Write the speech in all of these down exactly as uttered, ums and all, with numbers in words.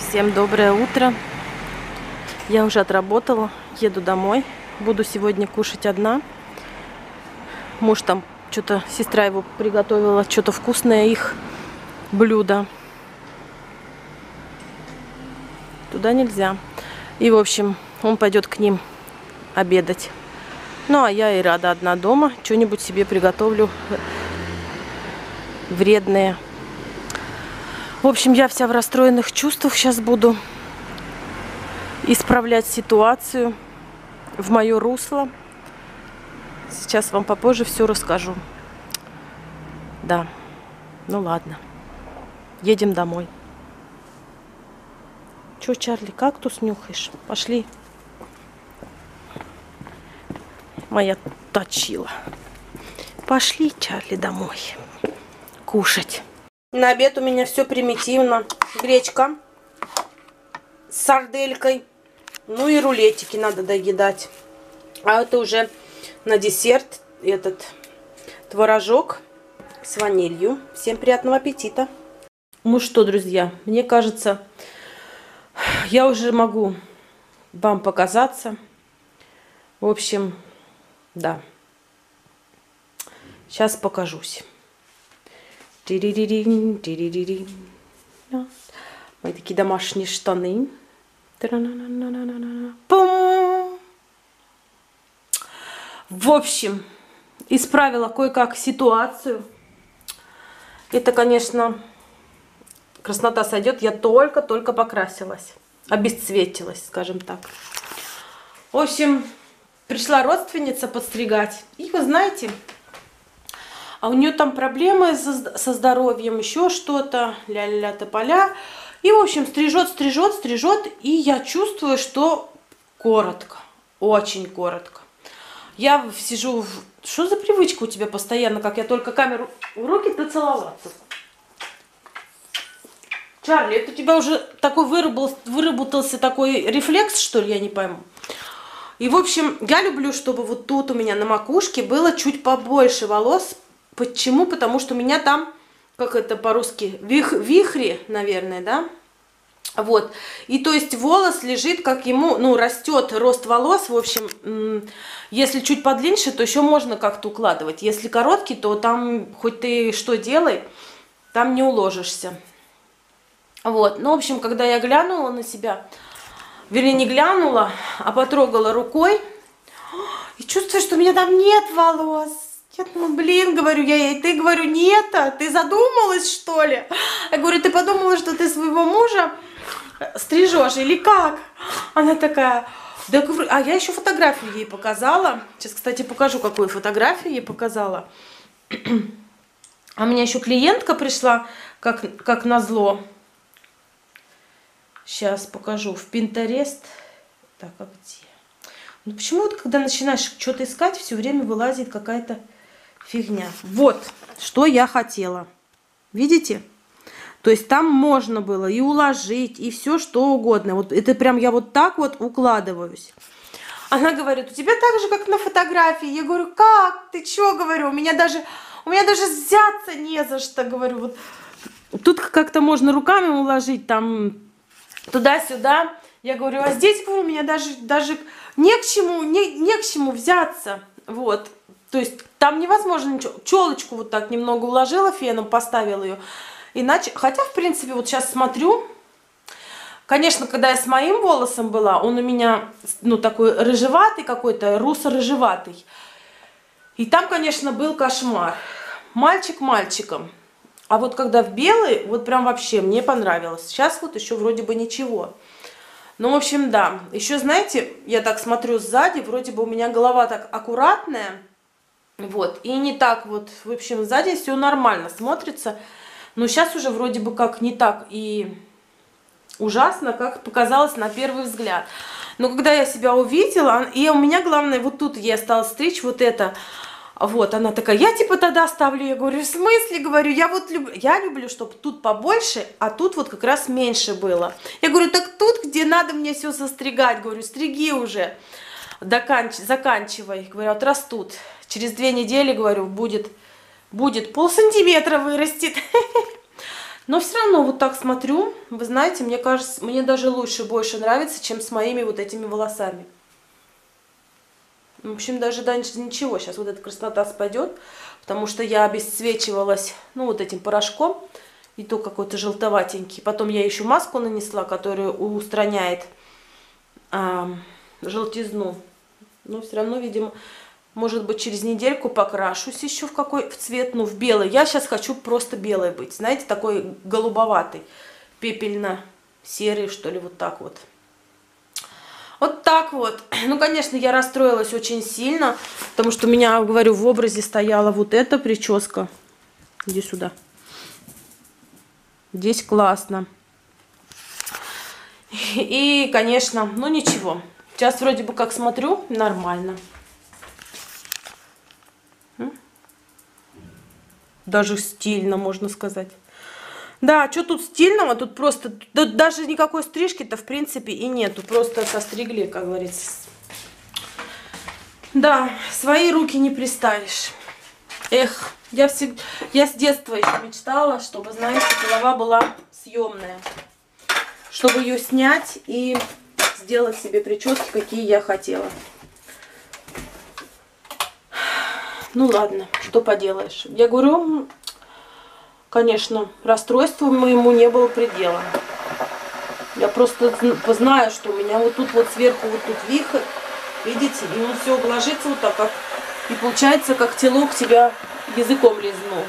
Всем доброе утро. Я уже отработала, еду домой. Буду сегодня кушать одна. Муж там, что-то сестра его приготовила, что-то вкусное их блюдо. Туда нельзя. И, в общем, он пойдет к ним обедать. Ну, а я и рада одна дома. Что-нибудь себе приготовлю вредное. В общем, я вся в расстроенных чувствах. Сейчас буду исправлять ситуацию в мое русло. Сейчас вам попозже все расскажу. Да, ну ладно. Едем домой. Че, Чарли, кактус нюхаешь? Пошли. Моя точила. Пошли, Чарли, домой. Кушать. На обед у меня все примитивно. Гречка с сарделькой. Ну и рулетики надо доедать. А это уже на десерт этот творожок с ванилью. Всем приятного аппетита. Ну что, друзья, мне кажется, я уже могу вам показаться. В общем, да. Сейчас покажусь. Мои такие домашние штаны. В общем, исправила кое-как ситуацию. Это, конечно, краснота сойдет. Я только-только покрасилась. Обесцветилась, скажем так. В общем, пришла родственница подстригать. И вы знаете, а у нее там проблемы со здоровьем, еще что-то, ля-ля-ля, тополя. И, в общем, стрижет, стрижет, стрижет. И я чувствую, что коротко, очень коротко. Я сижу... В... Что за привычка у тебя постоянно, как я только камеру в руки, то целоваться? Чарли, это у тебя уже такой выработался, выработался такой рефлекс, что ли, я не пойму. И, в общем, я люблю, чтобы вот тут у меня на макушке было чуть побольше волос. Почему? Потому что у меня там, как это по-русски, вих, вихри, наверное, да? Вот. И то есть волос лежит, как ему, ну, растет рост волос. В общем, если чуть подлиннее, то еще можно как-то укладывать. Если короткий, то там, хоть ты что делай, там не уложишься. Вот. Ну, в общем, когда я глянула на себя, вернее, не глянула, а потрогала рукой, и чувствую, что у меня там нет волос. Я думаю, блин, говорю я ей, ты, говорю, нет, а ты задумалась, что ли? Я говорю, ты подумала, что ты своего мужа стрижешь или как? Она такая, да, говорю, а я еще фотографию ей показала. Сейчас, кстати, покажу, какую фотографию ей показала. А у меня еще клиентка пришла, как, как назло. Сейчас покажу. В Pinterest. Так, а где? Ну почему вот, когда начинаешь что-то искать, все время вылазит какая-то фигня. Вот, что я хотела. Видите? То есть там можно было и уложить, и все что угодно. Вот это прям я вот так вот укладываюсь. Она говорит, у тебя так же, как на фотографии. Я говорю, как? Ты что, говорю? У меня даже, у меня даже взяться не за что, говорю. Вот. Тут как-то можно руками уложить, там, туда-сюда. Я говорю, а здесь, говорю, у меня даже, даже не к чему, не, не к чему взяться. Вот. То есть там невозможно ничего. Челочку вот так немного уложила феном, поставила ее. Иначе, хотя, в принципе, вот сейчас смотрю. Конечно, когда я с моим волосом была, он у меня, ну, такой рыжеватый какой-то, русо-рыжеватый. И там, конечно, был кошмар. Мальчик мальчиком. А вот когда в белый, вот прям вообще мне понравилось. Сейчас вот еще вроде бы ничего. Ну, в общем, да. Еще, знаете, я так смотрю сзади, вроде бы у меня голова так аккуратная. Вот. И не так вот, в общем, сзади все нормально смотрится. Но сейчас уже вроде бы как не так и ужасно, как показалось на первый взгляд. Но когда я себя увидела, и у меня главное, вот тут я стала стричь вот это. Вот, она такая, я типа тогда оставлю. Я говорю, в смысле, говорю, я вот люблю, я люблю, чтобы тут побольше, а тут вот как раз меньше было. Я говорю, так тут, где надо мне все состригать, говорю, стриги уже, доканч... заканчивай. Говорю, отрастут. Через две недели, говорю, будет, будет пол сантиметра вырастет. Но все равно вот так смотрю, вы знаете, мне кажется, мне даже лучше, больше нравится, чем с моими вот этими волосами. В общем, даже дальше ничего, сейчас вот эта краснота спадет, потому что я обесцвечивалась, ну, вот этим порошком, и то какой-то желтоватенький. Потом я еще маску нанесла, которая устраняет а, желтизну. Но все равно, видимо, может быть, через недельку покрашусь еще в какой в цвет, ну, в белый. Я сейчас хочу просто белой быть, знаете, такой голубоватый, пепельно-серый, что ли, вот так вот. Вот так вот. Ну, конечно, я расстроилась очень сильно, потому что у меня, говорю, в образе стояла вот эта прическа. Иди сюда. Здесь классно. И, конечно, ну ничего. Сейчас вроде бы как смотрю, нормально. Даже стильно, можно сказать. Да, что тут стильного? Тут просто... Тут даже никакой стрижки-то, в принципе, и нету. Просто состригли, как говорится. Да, свои руки не приставишь. Эх, я, всегда, я с детства еще мечтала, чтобы, знаете, голова была съемная. Чтобы ее снять и сделать себе прически, какие я хотела. Ну ладно, что поделаешь. Я говорю... Конечно, расстройству моему не было предела. Я просто знаю, что у меня вот тут вот сверху вот тут вихрь, видите, и он все ложится вот так, как, и получается, как телок тебя языком лизнул.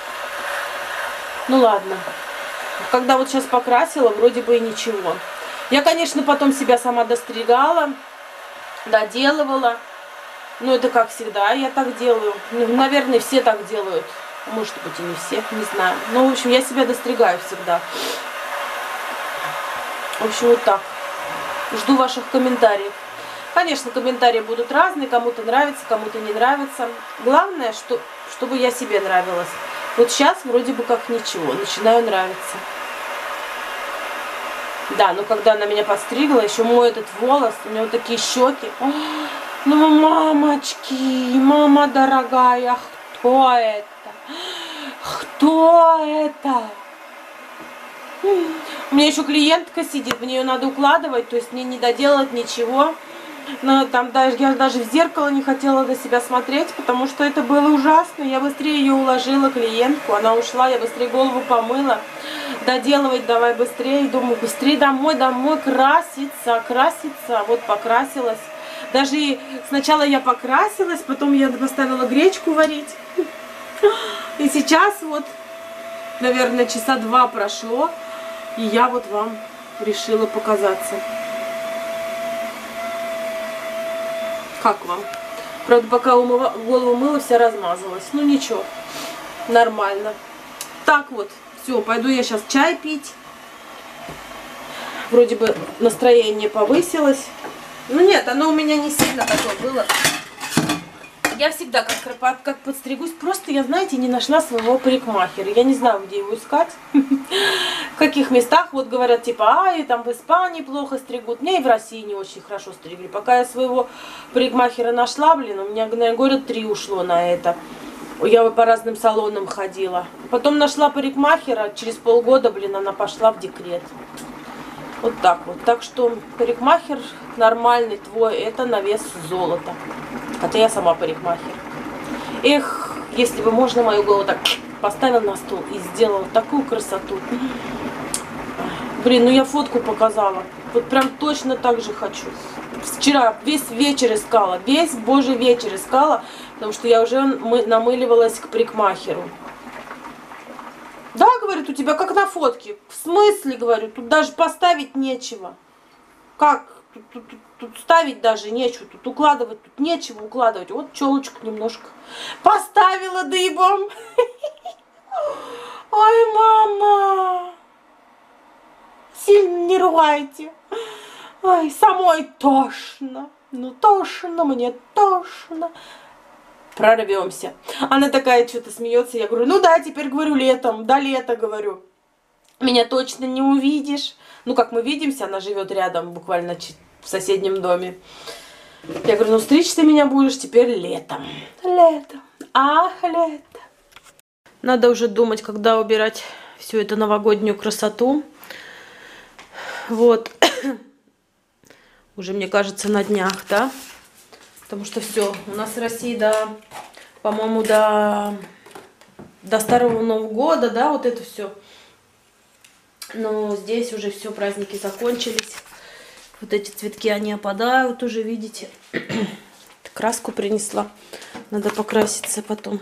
Ну ладно. Когда вот сейчас покрасила, вроде бы и ничего. Я, конечно, потом себя сама достригала, доделывала. Ну, это как всегда, я так делаю. Ну, наверное, все так делают. Может быть, и не все, не знаю. Но, в общем, я себя достригаю всегда. В общем, вот так. Жду ваших комментариев. Конечно, комментарии будут разные. Кому-то нравится, кому-то не нравится. Главное, что, чтобы я себе нравилась. Вот сейчас вроде бы как ничего. Начинаю нравиться. Да, но когда она меня подстригла, еще мой этот волос, у меня вот такие щеки. О, ну, мамочки, мама дорогая, кто это? Кто это? У меня еще клиентка сидит, мне ее надо укладывать, то есть мне не доделать ничего. Но там даже я даже в зеркало не хотела на себя смотреть, потому что это было ужасно. Я быстрее ее уложила, клиентку, она ушла, я быстрее голову помыла. Доделывать давай быстрее, думаю, быстрее домой, домой, краситься, краситься. Вот покрасилась. Даже сначала я покрасилась, потом я поставила гречку варить. И сейчас вот, наверное, часа два прошло, и я вот вам решила показаться. Как вам? Правда, пока умыла, голову мыла, вся размазалась. Ну ничего, нормально. Так вот, все, пойду я сейчас чай пить. Вроде бы настроение повысилось. Ну нет, оно у меня не сильно такое было. Я всегда как, как подстригусь, просто я, знаете, не нашла своего парикмахера. Я не знаю, где его искать, в каких местах. Вот говорят, типа, а, и там в Испании плохо стригут. Мне и в России не очень хорошо стригли. Пока я своего парикмахера нашла, блин, у меня, наверное, года три ушло на это. Я по разным салонам ходила. Потом нашла парикмахера, через полгода, блин, она пошла в декрет. Вот так вот. Так что парикмахер нормальный твой, это на вес золота. Хотя я сама парикмахер. Эх, если бы можно мою голову так поставил на стол и сделал такую красоту. Блин, ну я фотку показала. Вот прям точно так же хочу. Вчера весь вечер искала, весь божий вечер искала, потому что я уже намыливалась к парикмахеру. Да, говорит, у тебя как на фотке. В смысле, говорю, тут даже поставить нечего. Как? Тут, тут, тут, тут ставить даже нечего, тут укладывать, тут нечего укладывать. Вот челочку немножко поставила дыбом. Ой, мама, сильно не ругайте. Ой, самой тошно. Ну, тошно, мне тошно. Прорвемся. Она такая что-то смеется. Я говорю, ну да, теперь говорю летом, до лета говорю. Меня точно не увидишь. Ну, как мы видимся, она живет рядом, буквально в соседнем доме. Я говорю, ну, стричь ты меня будешь теперь летом. Летом. Ах, лето. Надо уже думать, когда убирать всю эту новогоднюю красоту. Вот. Уже, мне кажется, на днях, да? Потому что все, у нас в России, да, по-моему, до, до Старого Нового года, да, вот это все. Но здесь уже все, праздники закончились. Вот эти цветки, они опадают уже, видите. Краску принесла. Надо покраситься потом.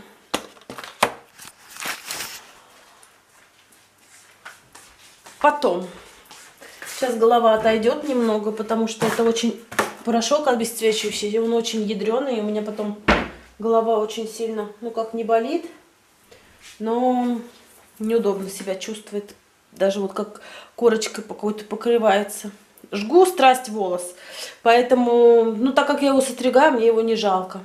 Потом. Сейчас голова отойдет немного, потому что это очень порошок обесцвечивающий. Он очень ядреный. И у меня потом голова очень сильно, ну как, не болит. Но неудобно себя чувствует. Даже вот как корочкой какой-то покрывается. Жгу страсть волос. Поэтому, ну так как я его сотригаю, мне его не жалко.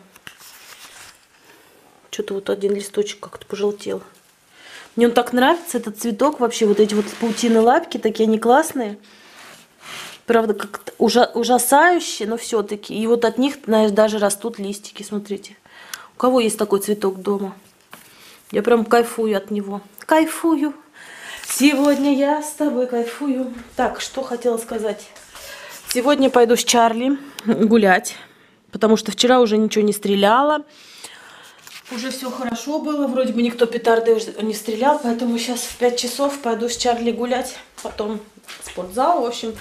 Что-то вот один листочек как-то пожелтел. Мне он так нравится, этот цветок вообще. Вот эти вот паутины лапки, такие они классные. Правда, как-то ужа ужасающие, но все-таки. И вот от них, знаешь, даже растут листики, смотрите. У кого есть такой цветок дома? Я прям кайфую от него. Кайфую. Сегодня я с тобой кайфую. Так, что хотела сказать. Сегодня пойду с Чарли гулять. Потому что вчера уже ничего не стреляла. Уже все хорошо было. Вроде бы никто петарды не стрелял. Поэтому сейчас в пять часов пойду с Чарли гулять. Потом в спортзал. В общем,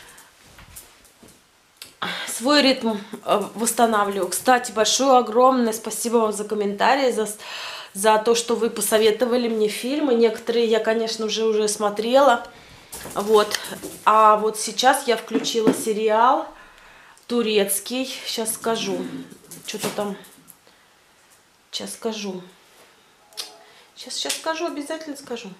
свой ритм восстанавливаю. Кстати, большое, огромное спасибо вам за комментарии, за... за то, что вы посоветовали мне фильмы. Некоторые я, конечно, уже уже смотрела. Вот. А вот сейчас я включила сериал турецкий. Сейчас скажу. Что-то там. Сейчас скажу. Сейчас, сейчас скажу, обязательно скажу.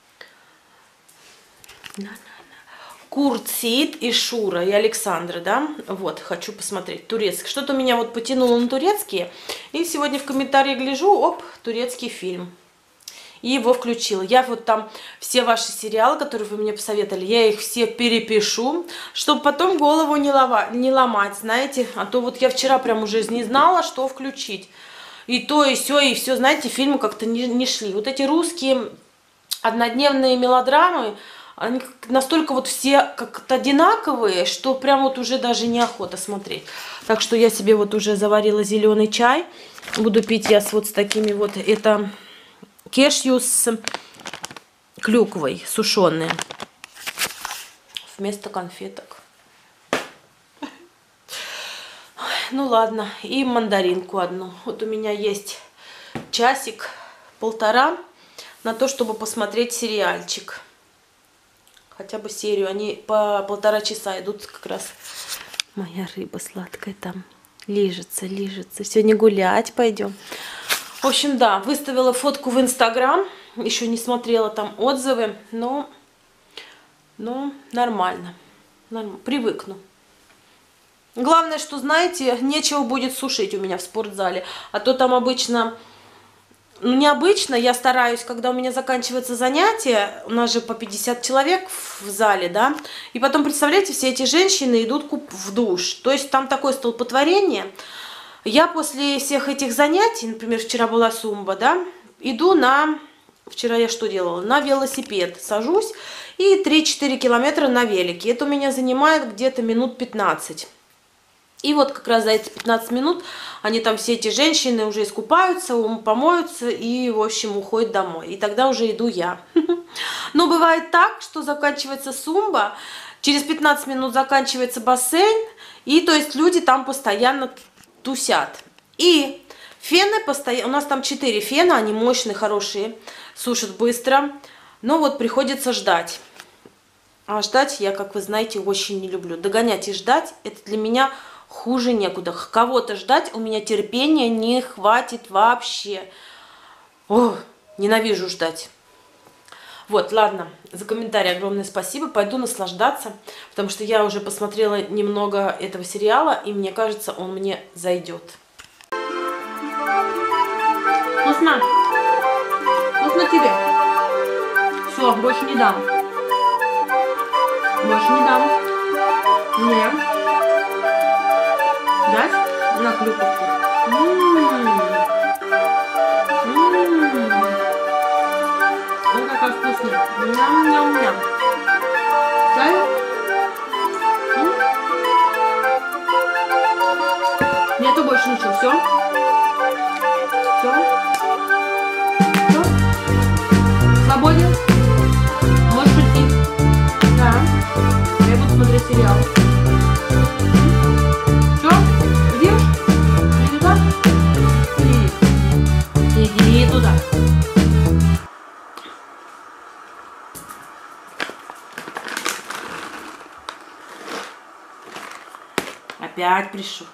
Курт Сеит и Шура, и Александра, да? Вот, хочу посмотреть. Турецкий. Что-то меня вот потянуло на турецкие. И сегодня в комментариях гляжу, оп, турецкий фильм. И его включила. Я вот там все ваши сериалы, которые вы мне посоветовали, я их все перепишу, чтобы потом голову не, лова, не ломать, знаете. А то вот я вчера прям уже не знала, что включить. И то, и все, и все, знаете, фильмы как-то не, не шли. Вот эти русские однодневные мелодрамы, они настолько вот все как-то одинаковые, что прям вот уже даже неохота смотреть. Так что я себе вот уже заварила зеленый чай. Буду пить я с вот с такими вот, это кешью с клюквой сушеные. Вместо конфеток. Ну ладно, и мандаринку одну. Вот у меня есть часик, полтора на то, чтобы посмотреть сериальчик. Хотя бы серию. Они по полтора часа идут как раз. Моя рыба сладкая там лижется, лижется. Сегодня гулять пойдем. В общем, да, выставила фотку в Инстаграм. Еще не смотрела там отзывы, но, но нормально. нормально. Привыкну. Главное, что, знаете, нечего будет сушить у меня в спортзале. А то там обычно, ну необычно, я стараюсь, когда у меня заканчивается занятие, у нас же по пятьдесят человек в зале, да, и потом, представляете, все эти женщины идут в душ. То есть там такое столпотворение. Я после всех этих занятий, например, вчера была сумба, да, иду на, вчера я что делала, на велосипед сажусь и три-четыре километра на велике. Это у меня занимает где-то минут пятнадцать. И вот как раз за эти пятнадцать минут они там, все эти женщины, уже искупаются, помоются и, в общем, уходят домой. И тогда уже иду я. Но бывает так, что заканчивается сумба, через пятнадцать минут заканчивается бассейн, и то есть люди там постоянно тусят. И фены постоянно, у нас там четыре фена, они мощные, хорошие, сушат быстро, но вот приходится ждать. А ждать я, как вы знаете, очень не люблю. Догонять и ждать, это для меня хуже некуда. Кого-то ждать у меня терпения не хватит вообще. О, ненавижу ждать. Вот, ладно, за комментарий огромное спасибо. Пойду наслаждаться, потому что я уже посмотрела немного этого сериала, и мне кажется, он мне зайдет. Вкусно? Вкусно тебе? Все, больше не дам. Больше не дам. Нет. Дать? На клюковку. М-м-м. М-м-м. Вот какая Какой вкусный. Ням-ням-ням. Чай? М? Нету больше ничего. Все? Все? Все? Свободен? Можешь прийти? Да. Я буду смотреть сериал. Все? Идешь? Иди туда? Иди. Иди туда. Опять пришел.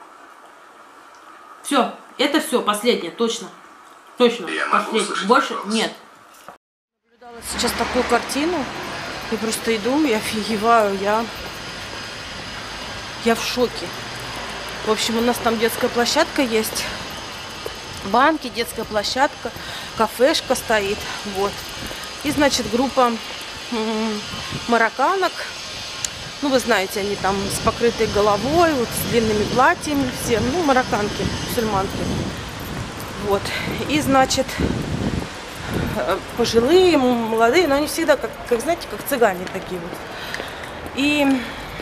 Все, это все, последнее, точно. Точно, последнее. Больше нет. Наблюдала сейчас такую картину. Я просто иду, я офигеваю, я... Я в шоке. В общем, у нас там детская площадка есть. Банки, детская площадка, кафешка стоит. Вот. И, значит, группа марокканок. Ну, вы знаете, они там с покрытой головой, вот с длинными платьями все. Ну, марокканки, мусульманки. Вот. И, значит, пожилые, молодые, но они всегда, как, как знаете, как цыгане такие вот. И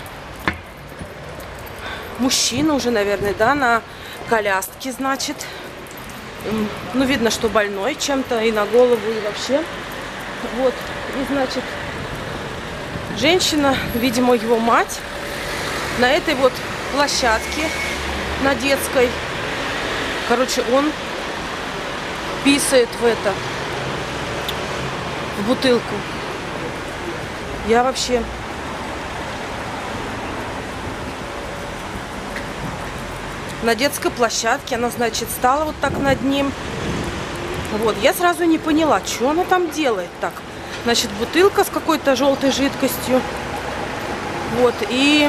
мужчина уже, наверное, да, на коляске, значит. Ну, видно, что больной чем-то и на голову, и вообще. Вот. И, значит, женщина, видимо, его мать, на этой вот площадке, на детской. Короче, он писает в это, в бутылку. Я вообще... На детской площадке она, значит, стала вот так над ним. Вот, я сразу не поняла, что она там делает так. Значит, бутылка с какой-то желтой жидкостью. Вот, и...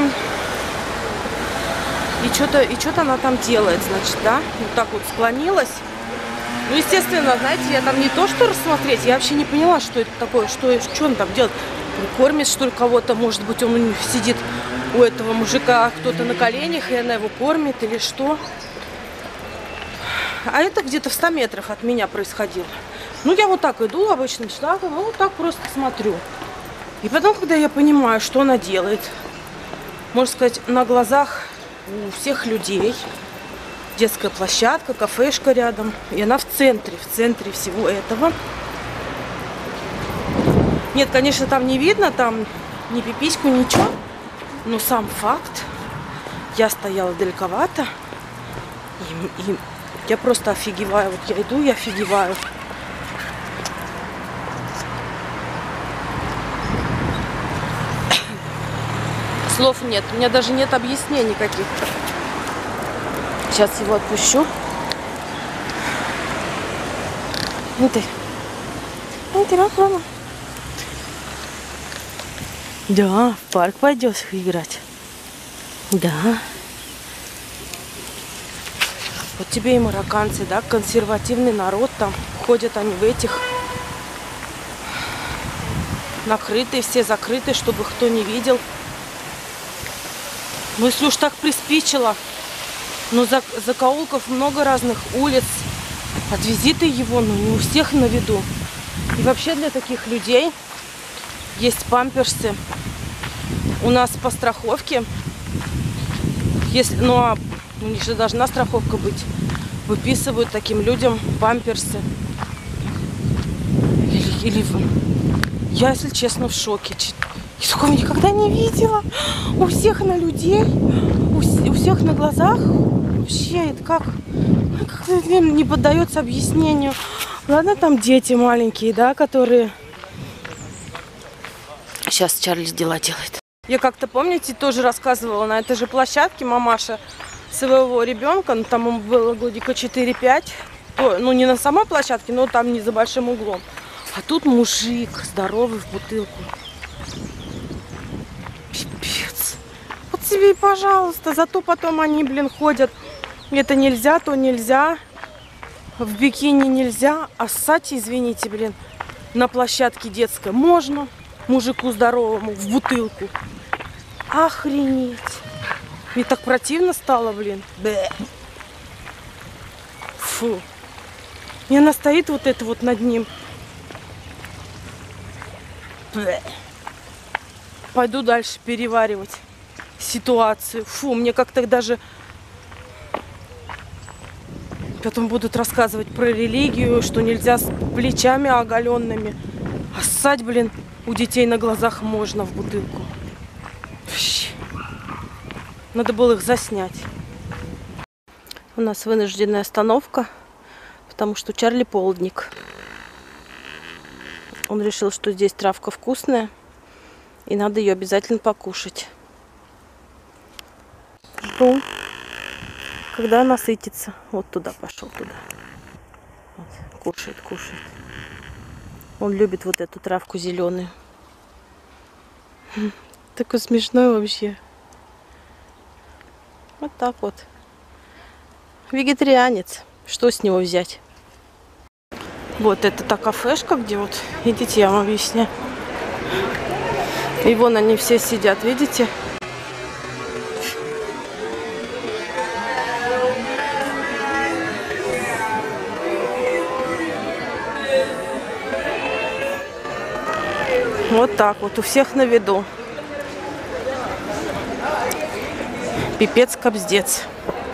И что-то и что-то она там делает, значит, да? Вот так вот склонилась. Ну, естественно, знаете, я там не то, что рассмотреть, я вообще не поняла, что это такое, что, что он там делает. Кормит, что ли, кого-то, может быть, он сидит у этого мужика, кто-то на коленях, и она его кормит, или что. А это где-то в ста метрах от меня происходило. Ну, я вот так иду обычным шагом, ну, вот так просто смотрю. И потом, когда я понимаю, что она делает, можно сказать, на глазах у всех людей, детская площадка, кафешка рядом, и она в центре, в центре всего этого. Нет, конечно, там не видно, там ни пипиську, ничего. Но сам факт, я стояла далековато, и, и я просто офигеваю. Вот я иду, я офигеваю. Слов нет, у меня даже нет объяснений каких-то. Сейчас его отпущу. Ну ты. Ну ты, мама. Да, в парк пойдешь играть. Да. Вот тебе и марокканцы, да, консервативный народ там. Ходят они в этих накрытые, все закрытые, чтобы кто не видел. Ну, если уж так приспичило, ну, за, закоулков много разных улиц. Отвези ты его, ну, не у всех на виду. И вообще для таких людей есть памперсы. У нас по страховке, если, ну, а у них же должна страховка быть, выписывают таким людям памперсы. Или, или... Я, если честно, в шоке. Я такого никогда не видела. У всех на людей, у, у всех на глазах. Вообще, это как... Как не поддается объяснению. Ладно, там дети маленькие, да, которые... Сейчас Чарльз дела делает. Я как-то, помните, тоже рассказывала на этой же площадке мамаша своего ребенка, ну, там ему было годика четыре-пять, ну, не на самой площадке, но там не за большим углом. А тут мужик здоровый в бутылку. Пипец. Вот тебе и пожалуйста. Зато потом они, блин, ходят. Это нельзя, то нельзя. В бикини нельзя. А ссать, извините, блин, на площадке детской можно. Мужику здоровому в бутылку. Охренеть. Мне так противно стало, блин. Бэ. Фу. И она стоит вот это вот над ним. Пойду дальше переваривать ситуацию. Фу, мне как-то даже потом будут рассказывать про религию, что нельзя с плечами оголенными. А ссать, блин, у детей на глазах можно в бутылку. Фщ. Надо было их заснять. У нас вынужденная остановка, потому что у Чарли полдник. Он решил, что здесь травка вкусная, и надо ее обязательно покушать. Жду, когда насытится. Вот туда пошел, туда. Вот, кушает, кушает. Он любит вот эту травку зеленую. Такой смешной вообще. Вот так вот. Вегетарианец. Что с него взять? Вот это та кафешка, где вот, идите, я вам объясню. И вон они все сидят, видите? Вот так вот, у всех на виду. Пипец кобздец.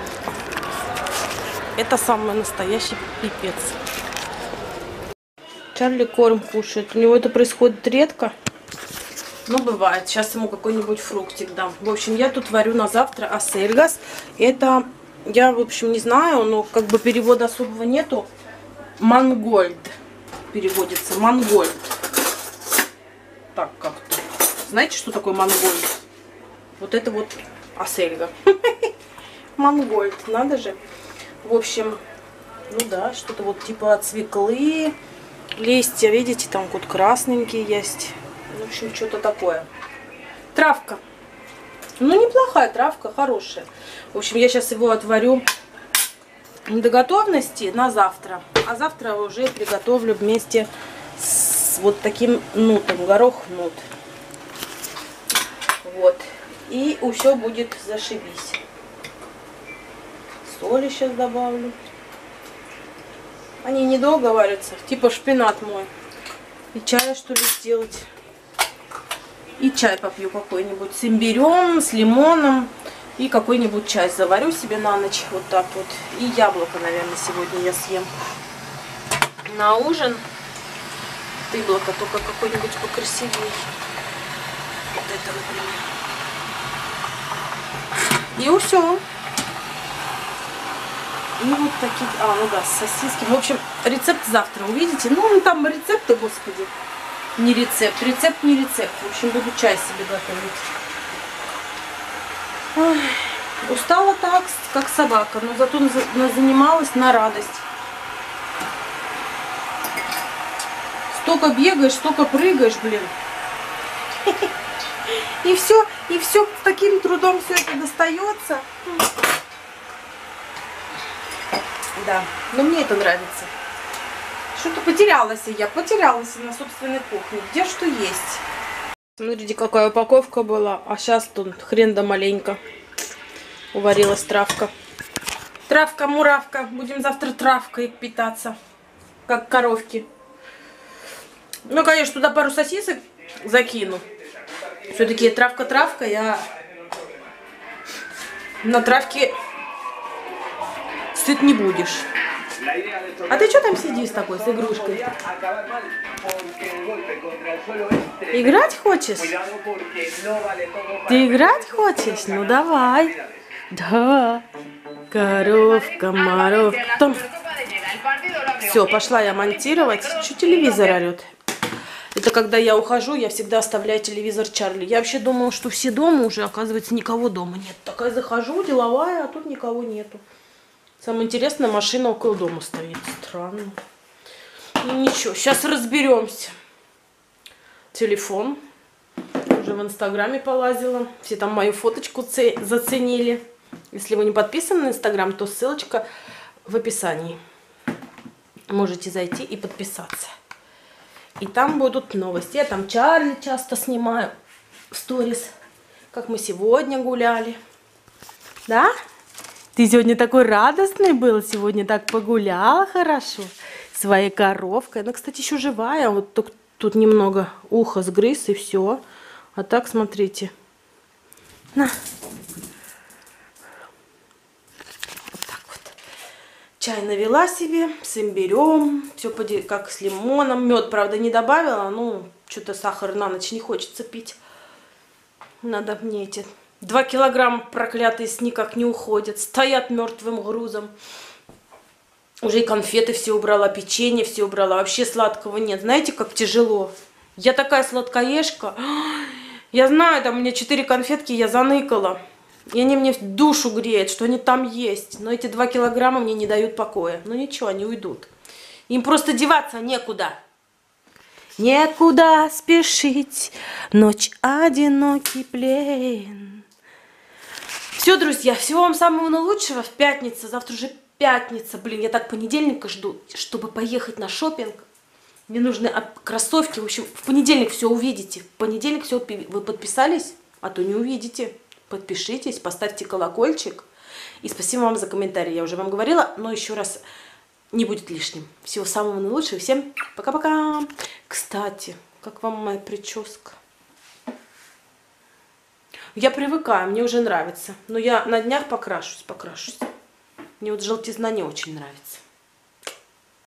Это самый настоящий пипец. Чарли корм кушает. У него это происходит редко. Но бывает. Сейчас ему какой-нибудь фруктик дам. В общем, я тут варю на завтра асельгас. Это, я, в общем, не знаю, но как бы перевода особого нету. Мангольд переводится. Мангольд. Так как-то. Знаете, что такое мангольд? Вот это вот асельга. Мангольд. Надо же. В общем, ну да, что-то вот типа от свеклы. Листья, видите, там вот красненькие есть. В общем, что-то такое. Травка. Ну, неплохая травка, хорошая. В общем, я сейчас его отварю до готовности на завтра. А завтра уже приготовлю вместе с вот таким нутом. Горох нут. Вот. И все будет зашибись. Соли сейчас добавлю. Они недолго варятся. Типа шпинат мой. И чая, что ли, сделать. И чай попью какой-нибудь с имбирем, с лимоном. И какой-нибудь чай заварю себе на ночь. Вот так вот. И яблоко, наверное, сегодня я съем. На ужин. Яблоко только какой-нибудь покрасивее. Вот это, например. И все. И вот такие, а, ну да, сосиски. В общем, рецепт завтра увидите. Ну, там рецепты, господи. Не рецепт, рецепт не рецепт. В общем, буду чай себе готовить. Ой, устала так, как собака, но зато занималась на радость. Столько бегаешь, столько прыгаешь, блин. И все, и все с таким трудом все это достается. Да, но мне это нравится. Что-то потерялась я, потерялась на собственной кухне. Где что есть. Смотрите, какая упаковка была. А сейчас тут хрен да маленько. Уварилась травка. Травка-муравка. Будем завтра травкой питаться. Как коровки. Ну, конечно, туда пару сосисок закину. Все-таки травка-травка. Я на травке сыт не будешь. А ты что там сидишь такой с игрушкой? Играть хочешь? Ты играть хочешь? Ну давай. Да. Коровка, моровка. Там... Все, пошла я монтировать. Что телевизор орет? Это когда я ухожу, я всегда оставляю телевизор Чарли. Я вообще думала, что все дома уже, оказывается, никого дома нет. Такая захожу, деловая, а тут никого нету. Самое интересное, машина около дома стоит. Странно. Ну ничего, сейчас разберемся. Телефон. Уже в Инстаграме полазила. Все там мою фоточку заценили. Если вы не подписаны на Инстаграм, то ссылочка в описании. Можете зайти и подписаться. И там будут новости. Я там Чарли часто снимаю в сторис. Как мы сегодня гуляли. Да? Ты сегодня такой радостный был. Сегодня так погуляла хорошо. Своей коровкой. Она, кстати, еще живая. Вот только Тут немного уха сгрыз и все. А так, смотрите. На. Вот так вот. Чай навела себе с имбирем. Все как с лимоном. Мед, правда, не добавила. Ну, что-то сахар на ночь не хочется пить. Надо мне эти... Два килограмма проклятые с никак не уходят. Стоят мертвым грузом. Уже и конфеты все убрала, печенье все убрала. Вообще сладкого нет. Знаете, как тяжело. Я такая сладкоежка. Я знаю, там у меня четыре конфетки я заныкала. И они мне душу греют, что они там есть. Но эти два килограмма мне не дают покоя. Ну ничего, они уйдут. Им просто деваться некуда. Некуда спешить, ночь одинокий плен. Все, друзья, всего вам самого наилучшего. В пятницу, завтра уже пятница. Блин, я так понедельника жду, чтобы поехать на шопинг. Мне нужны кроссовки. В общем, в понедельник все увидите. В понедельник все вы подписались, а то не увидите. Подпишитесь, поставьте колокольчик. И спасибо вам за комментарии. Я уже вам говорила, но еще раз не будет лишним. Всего самого наилучшего. Всем пока-пока. Кстати, как вам моя прическа? Я привыкаю, мне уже нравится. Но я на днях покрашусь, покрашусь. Мне вот желтизна не очень нравится.